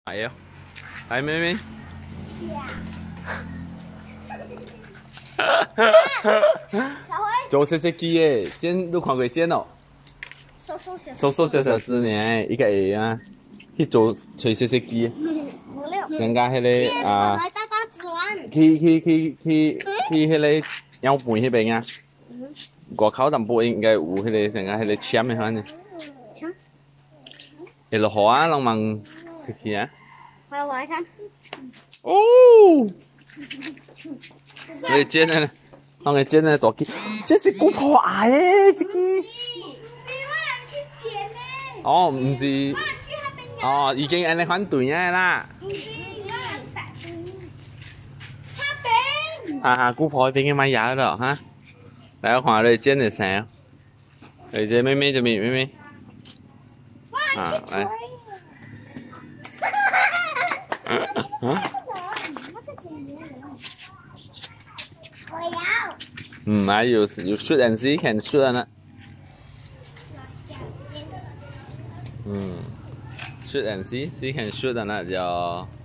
係啊，係妹妹。做細細機嘅，剪都看過剪哦。瘦瘦小小隻呢，一個會啊，去做吹細細機。上加迄個啊，去迄個腰背迄邊啊，外口淡薄應該有迄個上加迄個簽嘅款呢。會落雨啊，人問出去啊。 我看。 哦，你剪呢？我哋剪呢大機，這是古可愛嘅，這個。哦，唔是，哦，已經安尼款斷嘅啦。啊，姑婆邊嘅買嘢咯哈，嚟我看你剪嘅啥？你這妹妹妹妹，啊來。you shoot and see can shoot 啊？shoot and see can shoot 啊？就。